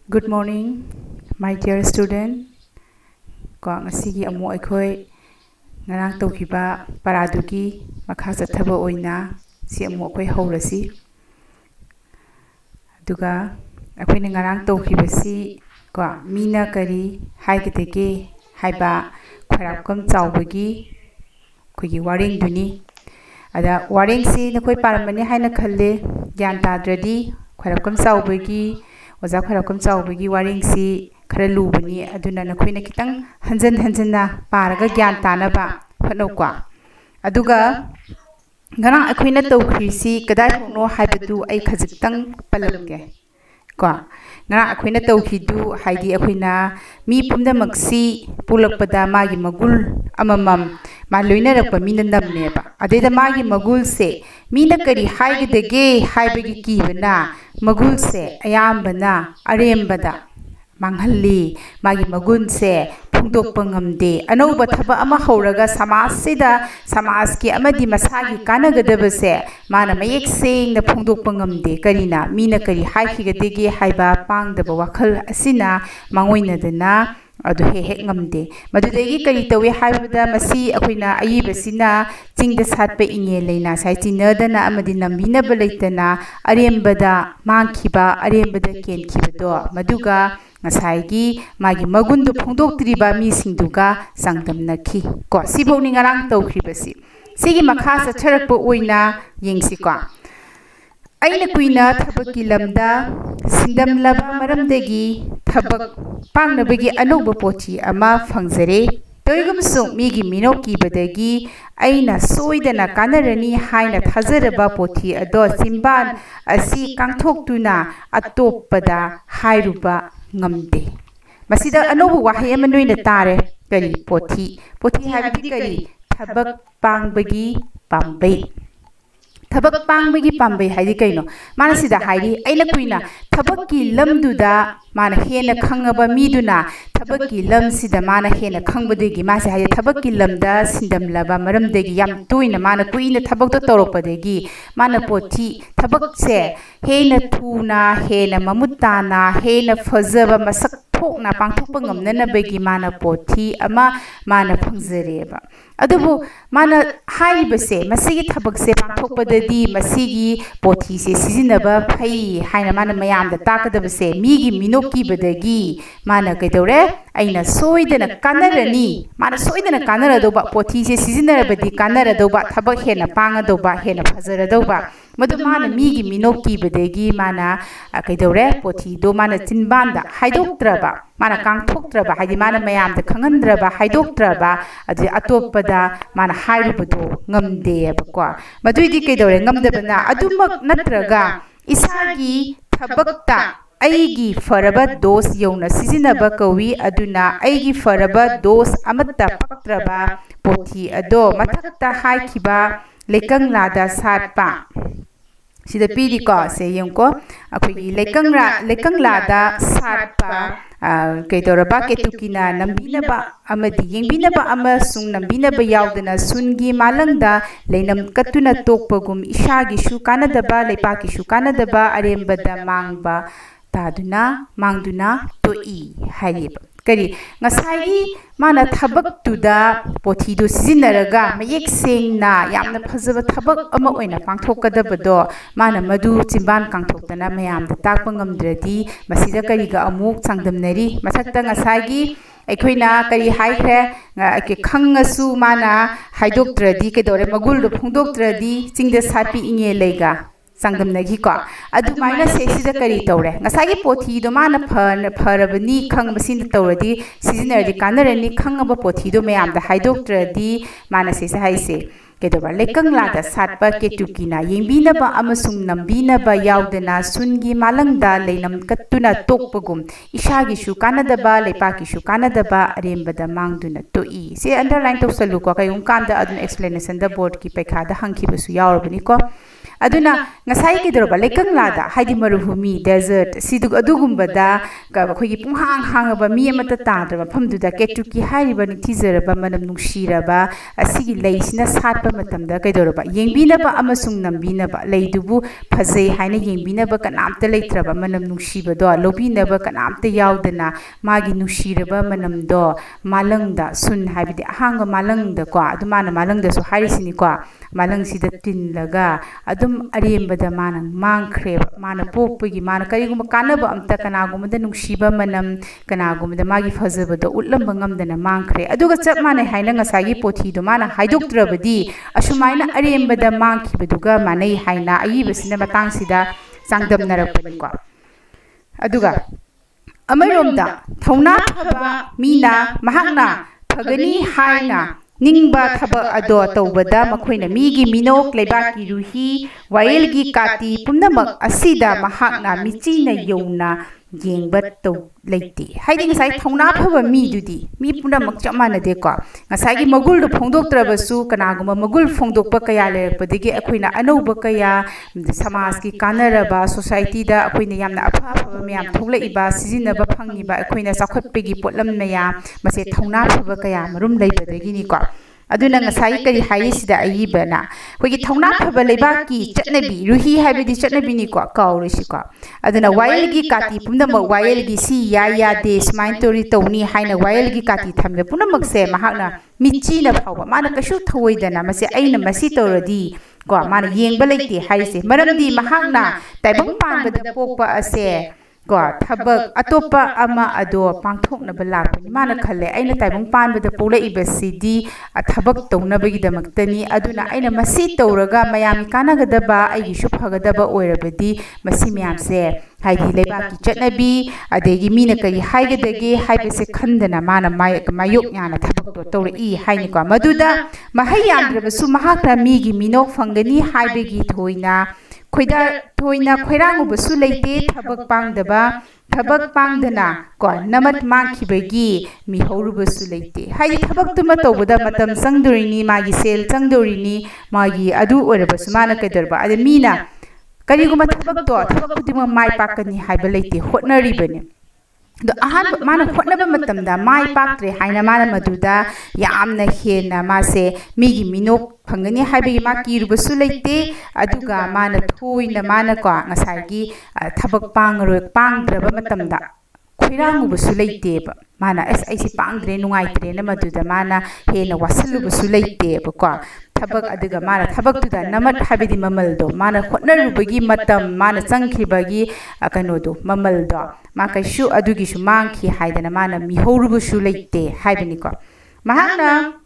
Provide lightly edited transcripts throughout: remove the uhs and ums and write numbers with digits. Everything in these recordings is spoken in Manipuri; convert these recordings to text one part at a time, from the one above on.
Good morning, my dear student. Ko ngasigi amo akhoi ngarang tawkiba paradugi makha chathaba oina si amo akhoi haurasi. Aduga akhoi ni ngarang tawkiba si ko mina kari haigitege haiba khwarapkam chawbagi khogi wareng duni ada wareng si nakoi paramani haina khalle gyan tadradi khwarapkam chawbagi Oza khwarapkam chawbagi wareng si khara lubani aduna nakhoina kitang hanjana paraga gyan tanaba phanokwa aduga ngarang akhoina tawkhri si kadai phokno haibatu ai khajitang palamge ko ngarang akhoina tawkhidu haidi akhoina mi pumdamaksi pulakpada magi magul amamam ma loinarakpa mina namneba adeda magi magul se mina kari haigidege haibagi kibana magul se ayambana arembada manghalli magi magun se phungdokpa ngamde anauba thaba ama hauraga samasida samaski amadi masagi kanagadaba se mana mayek sengna phungdokpa ngamde karina mina kari haikhigedege haiba pangdaba wakhal asina mangoinadana adu hek ngamde madudegi kari tawi haibada masi akoina ayibasina chingda satpa inge leina sai tinadana amadi nambina balaitana arembada mangkhiba arembada kenkhibedo maduga ngasaigi magi magundu phongdoktriba mi singduga sangdamnakhi ko siboni ngarang tawkhribasi sigi makha sacharakpa oina yengsi ko aina kuina thabaki lamda sindamlaba maramdegi thabak pangnabagi anoba pothi ama phangjare toigumsung migi minoki badagi aina soidana kanarani haina thajaraba pothi ado simban asi kangthoktuna atopada hairuba ngamde masida anoba wahai ama noina tare kari pothi habiti kari thabak pangbagi pambai thabak pangbagi pambai haidi kaino mana sida haidi aina kuina thabakki lamduda mana hena khangaba miduna thabakki lam sida mana hena khangbadegi mase haidi thabakki lamda sindamlaba maramdegi yam tuina mana kuina thabakto torokpadegi mana pothi thabakse hena thuna hena mamutana hena fajaba masak thokna pangthokpa ngamnanabegi mana pothi ama mana phangjareba adubu mana haibase masigi thabakse pangthokpadadi masigi pothi se sizinaba phai haina mana mayamda takadabase migi minoki badagi mana kaidore aina soidana kanarani mana soidana kanaradoba pothi se sizinarabadi kanaradoba thabak hena pangadoba hena phajaradoba madu mana migi minoki badagi mana kaidore pothi do mana chinbanda haidoktraba mana kangthoktraba haidi mana mayamda khangandraba haidoktraba adi atopada mana hairubado ngamde bakwa maduidi kaidore ngamdabana adumak natraga isagi thabakta aigi faraba dos yona sizinaba kawi aduna aigi faraba dos amatta paktraba pothi ado mathakta haikhiba lekang lada satpa sida pidi ko se yemko akhoi lekang lada satpa kaidoraba ketukina nambinaba amadi yengbinaba amasung nambinaba yaudana sungi malangda leinam katuna tokpagum ishagi shu kanadaba leipaki shu kanadaba arembada mangba taduna mangduna toi haib kari ngasai mana thabak tuda pothi do sizinaraga mayek sengna yamna phajaba thabak ama oina pangthokadabado mana madu chimban kangthoktana mayamda takpa ngamdradi masida kariga amuk changdamnari mathakta ngasai aikoina kari haikhe ke khangasu mana haidoktradi kedore magul do phongdoktradi chingda sapi inge lega sangdamnagi ko adu maina sesida kari tawre ngasagi pothi do mana pharabani khangbasin tawradi sizinardi kanarani khangaba pothi do mayamda haidoktradi mana sesa haise kedoba lekang lada satpa ketukina yengbinaba amasung nambinaba yaudana sungi malangda leinam kattuna tokpagum ishagi shu kanadaba leipaki shu kanadaba arembada mangduna toi se underline tawsalu ko kayum kanda adun explanation da board ki pekha da hangki basu yaurabani ko aduna ngasai kidoroba lekangla haidi marubhumi desert sidu adugumbada khoi pung hangaba mi amata tadra famduda ketuki hairiba nithizaraba manam nungshiraba asigi leisina satpa matamda kaidoroba yengbinaba amasung nambinaba leidubu phazai haina yengbinaba kanamta leitraba manam nungshibado lobinaba kanamta yaudana magi nungshiraba manamdo malangda sun haibidi ahanga malangda ko adumana malangda so harisini ko malang sida tinlaga adum arembada mana mangkreba mana pokpagi mana kariguma kanaba amta kanagumada nungsiba manam kanagumada magi fazabado utlamba ngamdana mangkre aduga chap mana haina ngasagi pothi do mana haidoktrabadi asumaina arembada mangkibaduga manai haina ayibasina matang sida sangdamnarakpani ko aduga amaromda thauna phaba mina mahakna phagani haina Ningba thaba ado tawbada makhoina migi minok leibaki ruhi wailgi kati pumnamak asida mahakna michina yona yengba taw leiti haidi ngasai thauna phaba mi dudi mi pumnamak chamana de ko ngasai gi magul do phongdoktrabasu kanaguma magul phongdokpa kaya lerpadigi akhoina anouba kaya samaj ki kanaraba society da akhoina yamna apha phaba myam thoglaiba sizinaba phangiba akhoina sakhotpegi potlam maya mase thauna phaba kaya marum leibadagi ni ko aduna ngasai kari haisida ayibana hogi thauna phaba leibaki chatnabi ruhi haibidi chatnabi ni ko kawrisi ko aduna wailgi kati pumdama wailgi si ya de smain tori tawni haina wailgi kati thamle punamak se mahakna michina phawba mana kashu thawoidana mase aina masi tawradi ko mana yengba leite haise maramdi mahakna taibang panbada pokpa ase ko thabak atopa ama ado pangthokna balakni mana khalle aina taibang panbada pole ibasidi athabak townabagi damaktani aduna aina masi tawraga mayami kanagadaba aigi shuphagadaba oirabadi masi myamse haidi leibaki chatnabi adegi mina kari haigadage haibase khandana mana mayok nyana thabak to tawri haini ko maduda mahayamdrabasu mahakra migi minok fangani haibegi thoina khoida thoina khoirangubasu leite thabak pangdaba thabak pangdana ko namat mangkhibagi mi horubasu leite haidi thabak tuma tawbada matam sangdurini magi sel sangdurini magi adu orabasu mana kadarba ade mina kariguma thabak kudima mai pakani haiba leite hotnaribani do ahan mana hotnaba matamda mai paktre haina mana maduda yamna hena mase migi minok phangani haibagi ma kirubasu leite aduga mana thoina mana ko ngasagi thabak pangdraba matamda khoirangubasu leite ba mana aisi pangdre nungaitre na maduda mana hena wasalubasu leite ba ko thabak aduga mana thabak tuda namat habidi mamal do mana hotnarubagi matam mana changkhibagi akano do mamal do ma kaishu adugi shu mangki haidana mana mihorubusu leite haibani ko mahana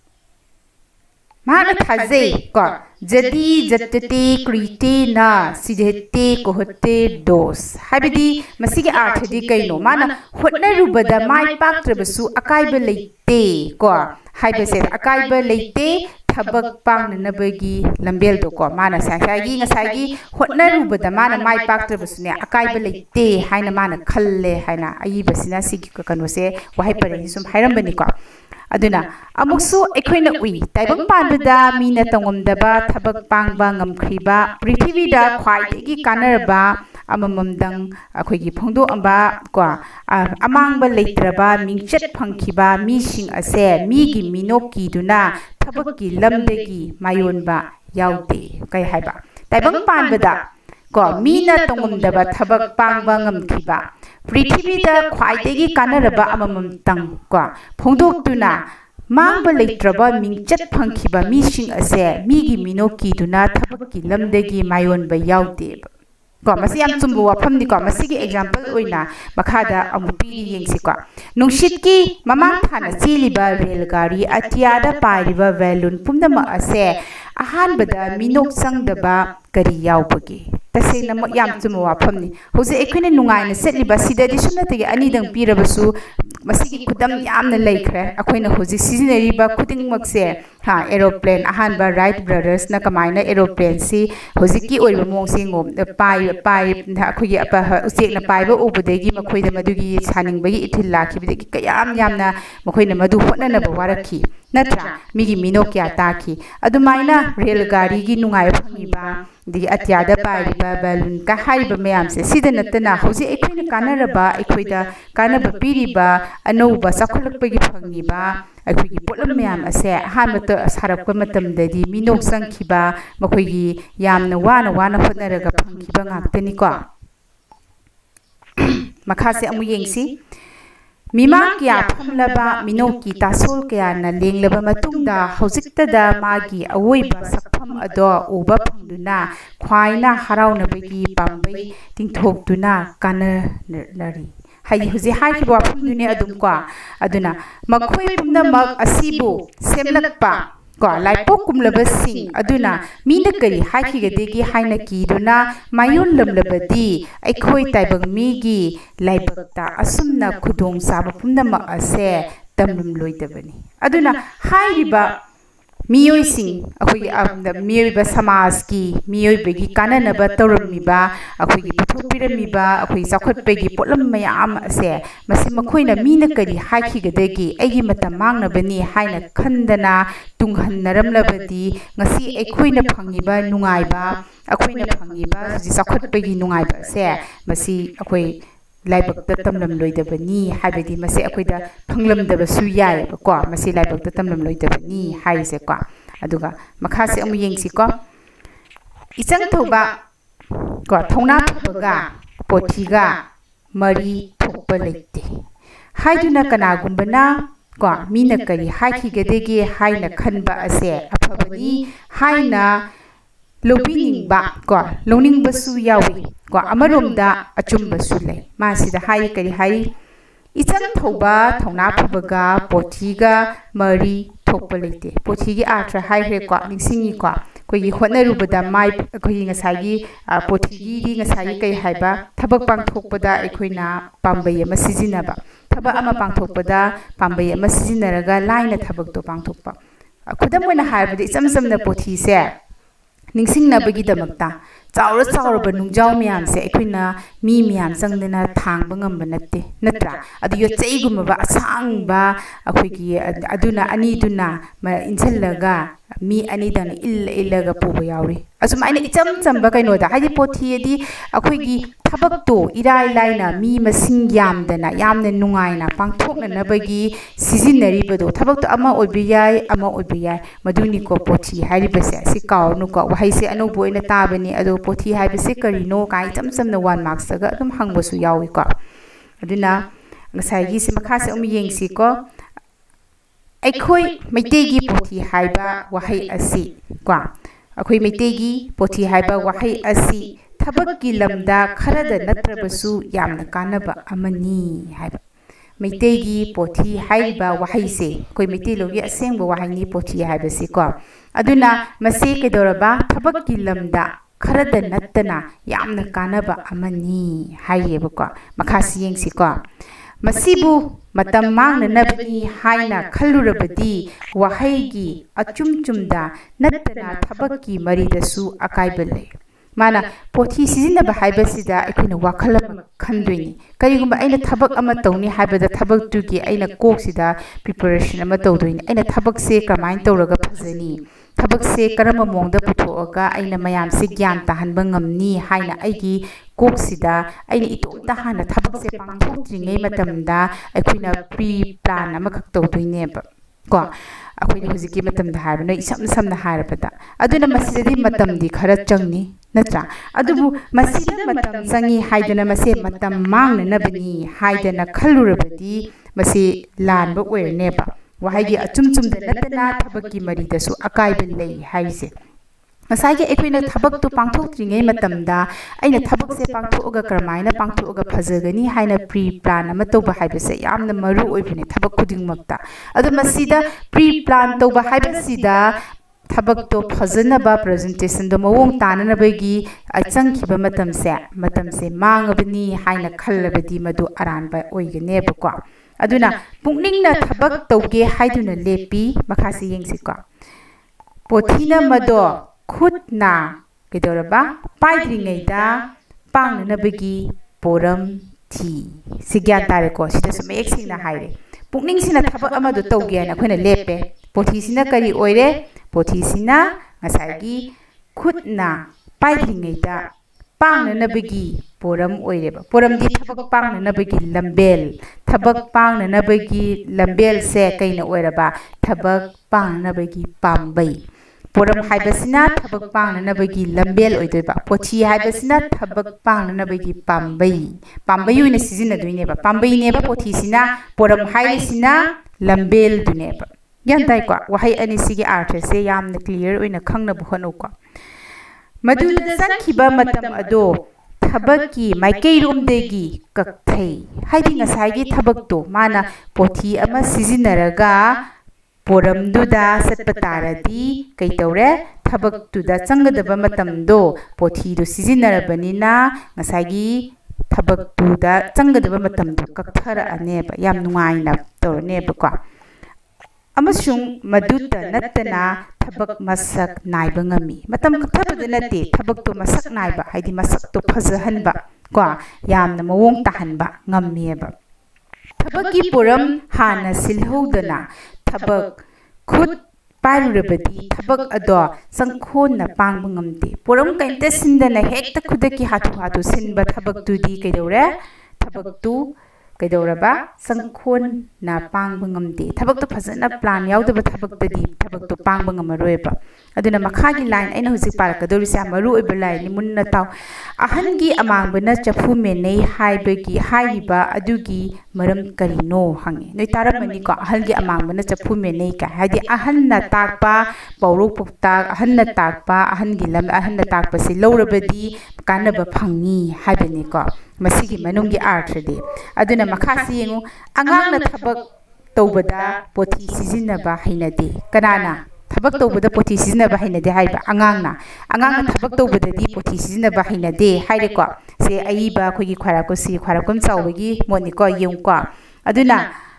thazei ko jadi jatte krite na sijete kohote dos habidi masigi arthadi kaino mana hotnarubada mai paktrabasu akaiba leite ko haibase akaiba leite thabak pangnabagi lambel do ko mana sagi ngasagi hotnarubada mana mai paktrabasune akaiba leite haina mana khalle haina ayibasina sigi kanose wahai pare sum hairambani ko aduna amuksu ekhoina ui taibang panbada mina tangomdaba thabak pangba ngamkhriba prithivida khwaidagi kanarba amamamdang akhoigi phongdo amba ko amangba leitraba mingchet phangkhiba mising ase migi minoki duna thabaki lamdagi mayonba yaude kai haiba taibang panbada ko mina tangomdaba thabak pangba ngamkhiba prithivida khwaidagi kanaraba amamamtang ko phongdoktuna mangba leitraba mingchet phangkhiba mising ase migi minoki duna thabaki lamdagi mayonba yaude ko masi am chumbu wafam ni ko masi gi example oina makhada amupi yengsi ko nungshitki mamang thana chiliba railgari atiada pairiba balloon pumdama ase ahan bada minok sangdaba kari yaubagi tasena mo yam chumu wafam ni hoje ekhine nungai na setliba sidadi sumnatagi anidang pirabasu masigi kudam yamna laikre akoina hoji sizinariba kuding makse ha aeroplane ahan ba Wright brothers na kamaina aeroplane si hoji ki oiba mong singom pai akogi apa usek na paiba ubudagi makoida madugi saningbagi ithil lakhi bidagi kayam yamna makoina madu hotna na bawaraki नत्रा मिगी मिनो क्या ताखी अदुमाइना रेलगाड़ी नुंगाई फंगिबा दि अत्यादा पाइबा बैलून का हाइबा मयाम से सिदा नतना हौजे एखोइना कानरबा एखोइदा कानबा पीरिबा अनौबा सखलकपगी फंगिबा अखोइगी पोलम मयाम असे हामत सारकपा मतमददि मिनो संखिबा मखोइगी यामना वाना होनरगा फंगिबा गाक्तनिको मखासे अमु येंगसी मिमा क्या फमलबा मिनोकी तासोल क्या न लेंगलबा मतुंगदा हौजिक्तदा मागी अवोइबा सकफम अदो उबा फंगदुना ख्वाइना हराउनबगी पाम्बै तिंथोक्तुना काननरी हाई हुजे हाइबा फमदुने अदुमको अदुना मखोइ पुमनमक असिबु सेमलकपा को लाइपो कुमलबसिंग अदुना मीना करी हाइखिगदेगी हाइना कीदुना मायोन लमलबदी अखोइ ताइबंग मीगी लाइबक्ता असुमना खुदोंग साबा पुमनमक असे तमलुम लोइदबनी अदुना हाइरिबा मियोइसिंग अखोइ मियोइबा समाज की मियोइबगी काननबा तौरमिबा अखोइ पुथोपिरमिबा अखोइ चाखोटपेगी पोलम मयाम असे मसे मखोइना मीना करी हाइखिगदेगी एगी मतम मांगनबनी हाइना खंदना तुंगहन्नरमलबदी ngasi अखोइना फंगिबा नुंगाइबा अखोइना फंगिबा जि चाखोटपेगी नुंगाइबा से मसी अखोइ लाइबक्ता तमलम लोइदबनी हाइबदी मसे अखोइदा फंगलमदबसु यायबको मसे लाइबक्ता तमलम लोइदबनी हाइसे को अदुगा मखासे अमु येंगसिको इचंग थौबा को थौना थबगा पोथीगा मरी थोकपा लेते हाइदुना कनागुंबना को मीना करी हाइखिगदेगे हाइना खनबा असे अफबनी हाइना लोबिनिंगबा को लोनिंगबसु यावी को अमरोमदा अचुंबसु ले मासिदा हाइ करी हाइ इचंग थौबा थौना फबगा पोथीगा मरी थोकपा लेते पोथीगी आर्थ हाइरे को निंसिंगी को कोई होनरुबदा माइ कोई ngसागी पोथीगी ngसागी कई हाइबा थबक पांगथोकपदा एखोइना पाम्बै अमा सिजिनबा थबक अमा पांगथोकपदा पाम्बै अमा सिजिनरगा लाइना थबक तो पांगथोकपा खुदम ओइना हाइबदि इचम समना पोथी से निंसिंगनबगीदमक्ता चाउरबा नुंजाव म्याम से एखोइना मी म्याम संगदना थांगबा ngamba नत्ते नत्रा अदु यो चैगुमबा असांगबा अखोइगी अदुना अनीदुना इंसलगा मी अनीदन इल्लगा पुबा यावरी असुमाइना इचम चंबा कइनोदा हाइदि पोथीदी अखोइगी थबक्तो इराय लाइना मी मसिंग यामदना यामने नुंगाइना पांगथोकनबगी सिजिनरिबदो थबक्तो अमा ओइबि याय अमा ओइबि याय मदुनिको पोथी हाइरिबसे सि काउनुको वहाइसे अनोबो ओइना ताबनी अदो पोथी हाइबसे करिनो काइ चमचमना 1 मार्क्स गा अदुम हंगबसु याविको अदुना ngसाइगी से मखासे अमु येंगसिको अखोइ मैतेगी पोथी हाइबा वहाइ असि को अखोइ मैतेगी पोथी हाइबा वहाइ असि थबक्की लमदा खरदा नत्रबसु यामना कानबा अमनी हाइबा मैतेगी पोथी हाइबा वहाइ से कोइ मैतेलोगी असेंगबा वहाइनी पोथी हाइबसि को अदुना मसे केदोरबा थबक्की लमदा खरदा नत्तना यामना कानबा अमनी हाइयेबको मखासी येंगसिको मसीबु मतम मांगनबनी हाइना खल्लुरबदी वहाइगी अचुमचुमदा नत्तना थबक्की मरीदसु अकाइबले माना पोथी सिजिनबा हाइबसिदा अखोइना वाखल खंदोइनी करिगुंबा अइना थबक अमा तौनी हाइबदा थबक तुगी अइना कोक्सिदा प्रिपरेशन अमा तौदोइनी अइना थबक से कमाइन तौरगा फजनी थबक से करम मोंगदा पुथोअगा अइना मयाम से ज्ञान ताहनबा ngamni हाइना अइगी कोक्सिदा अइना इतोमता हाना थबक से पांगथोक्त्रिङै मतमदा अखोइना प्री प्लान अमा खक तौदोइनेबा को अखोइना हुजिकी मतमदा हारबना इसम समना हारबदा अदुना मसिदि मतमदि खरा चंगनी नत्रा अदुबु मसिदा मतम चंगी हाइदना मसे मतम मांगनबनी हाइदना खल्लुरबदी मसे लानबा ओइरनेबा वहाइगी अचुमचुमदा नतना थबक्की मरीदसु अकाइबा लई हाइसे ngसाइगे एखोइना थबक तो पांगथोक्त्रिङै मतमदा अइना थबक से पांगथोअगा करमाइना पांगथोअगा फजगनी हाइना प्री प्लान अमा तौबा हाइबसे यामना मरु ओइबने थबक खुदिंगमक्ता अदु मसिदा प्री प्लान तौबा हाइबसिदा थबक तो फजनबा प्रेजेंटेशन दो मवोंग ताननबगी अचंखिबा मतमसे मांगबनी हाइना खल्लबदी मदु अरानबा ओइगनेबको अदुना पुंगनिंगना थबक तौगे हाइदुना लेपी मखासी येंगसिको पोथीना मदो खुदना केदोरबा पाइद्रिङैदा पांगनबगी पोरम थी सिग्यान तारेको सिदा समेक सिंगना हाइरे पुंगनिंग सिना थबक अमदो तौगे ना अखोइना लेपे पोथीसिना करी ओइरे पोथीसिना ngसाigi khutna paidringaida pangnanabagi poram oireba poram di thabak pangnanabagi lambel se kaina oiraba thabak pangnanabagi pambai poram haibasina thabak pangnanabagi lambel oidoiba pothi haibasina thabak pangnanabagi pambai uina sizina duineba pambai neba pothi sina poram haisina lambel duneba yantai kwa wahai ani sigi artha se yamna clear oina khangna buhanu kwa Madhuda संखिबा मतम अदो थबकी माइकैरोम देगी कक्थै हाइदि ngसाigi थबकतो माना पोथी अमा सिजिनरगा पोरमदुदा सत्पतारदी कैतौरे थबकतुदा चंगदबा मतमदो पोथीदो सिजिनरबनिना ngसाigi थबकतुदा चंगदबा मतमदो कक्थरा अनेबा याम नुंगाइना तोरनेबा अमसुंग मधुता नत्तना थबक मसक नाइबा ngami matam kthaba nate thabak to masak naiba haidi masak to phajahanba kwa yamna mawong tahanba ngammieba thabaki puram hana silhodana thabak khut parurabadi thabak ado sangkhona pangba ngamte puram kainte sindana hekta khudaki hatu sinba thabak tu di kaidore thabak tu kaidoraba sangkhon na pangba ngamte thabak to phajana plan yaudaba thabak tadi thabak to pangba ngamaroeba aduna makhagi line aina hujik parakadori sa maru oiba line munna taw ahangi amangbana chafu menei haibagi haiba adugi maram karino hangi noi taramani ko ahangi amangbana chafu menei ka hadi ahanna takpa pawrok pokta ahanna takpa ahangi lam ahanna takpa si lorabadi kanaba phangi haibani ko masigi manungi arthade aduna makhasi yengu angang na thabak tawbada pothi sizinaba hainade kanana thabak tawbada pothi sizinaba hainade haiba angangna thabak tawbadadi pothi sizinaba hainade haire ko se aiba khogi khwarakom chawbagi moni ko yeng ko aduna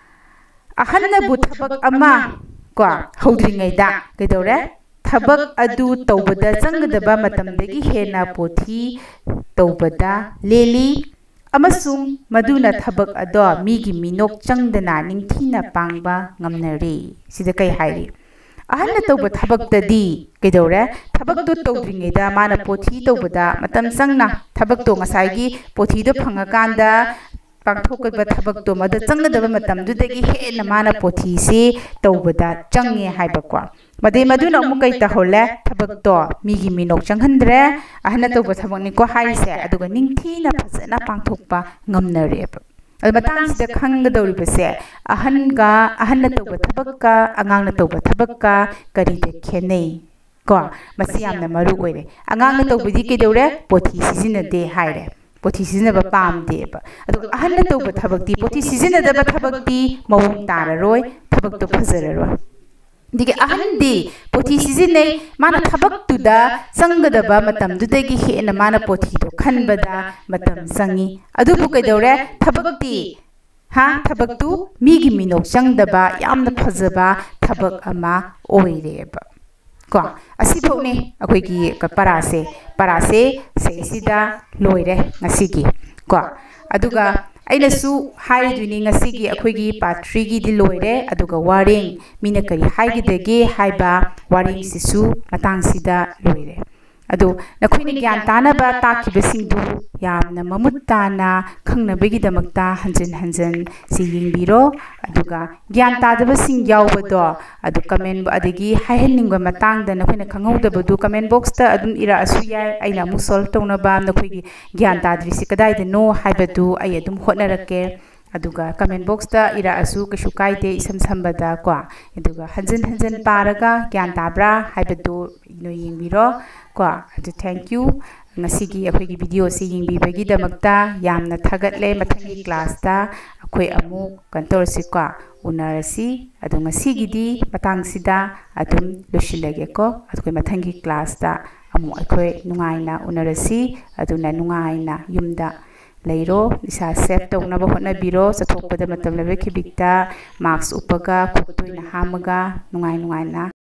ahanna bu thabak ama ko hodringaida kedore thabak adu tawbada changadaba matamdagi hena pothi tawbada leli amasung maduna thabak ado migi minok changdana ningthina pangba ngamnare sida kai hairi ahanna tawba thabak tadi kedore thabak to tawdringaida mana pothi tawbada matam changna thabak to ngasai pothi do phangakanda pangthokba thabak to mada changadaba matam dudagi hena mana pothi se tawbada change haiba kwa made maduna mukai ta holle thabak to migi minok changhandre ahna tawba thabak ni ko haise aduga ningthina phajana pangthokpa ngamnareba almatang sida khanggadori base ahanna tawba thabakka angangna tawba thabakka kari de khenei ko masi yamna maru oire angangna tawbidi kedore pothi sizinade haire pothi sizinaba pamdeba aduga ahanna tawba thabakti pothi sizinadaba thabakti mawung tararoi thabak to phazararoi dige ahandi pothi sizinei mana thabak tuda sangadaba matam dudagi hena mana pothi do khanbada matam sangi adubu kaidore thabakti thabak tu migi minok changdaba yamna phajaba thabak ama oireba ko asi phone akoi gi parase se sida loire ngasigi ko aduga aina su haiduni ngasigi akhoi part 3 gi di loire aduga wareng mina kari haigidege haiba wareng sisu matang sida loire adu nakhoi ni gyan tana ba takibasing du yamna mamutana khangnabagi damakta hanjan si yingbiro aduga gyan tadabasing yawbado adu comment adigi haiheningba matang da nakhoi na khangawdaba du comment box ta adum ira asu yai aina mu solve tawna ba nakhoi gi gyan tadri si kadai da no haibadu ai adum hotnarake aduga comment box ta ira asu kashu kaide isam sambada ko aduga hanjan paraga gyan tabra haibadu no yingbiro ko adu thank you ngasigi akhoi gi video si yingbibagi damakta yamna thagatle mathangi class ta akhoi amu kantor si ko unarasi adu ngasigi di matang sida adum losilage ko akhoi mathangi class ta amu akhoi nungaina unarasi aduna nungaina yumda leiro isa save tawna ba hona biro sathokpada matam labe khibikta marks upaga khutoi na hamaga nungai na